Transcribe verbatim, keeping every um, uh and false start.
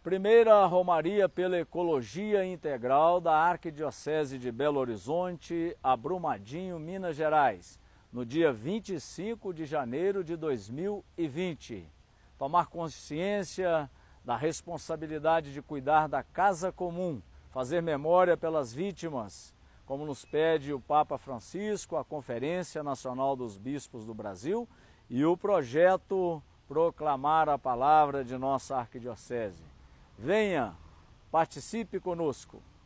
Primeira Romaria pela Ecologia Integral da Arquidiocese de Belo Horizonte, a Brumadinho, Minas Gerais, no dia vinte e cinco de janeiro de dois mil e vinte. Tomar consciência da responsabilidade de cuidar da casa comum, fazer memória pelas vítimas, como nos pede o Papa Francisco, a Conferência Nacional dos Bispos do Brasil e o projeto Proclamar a Palavra de nossa Arquidiocese. Venha, participe conosco.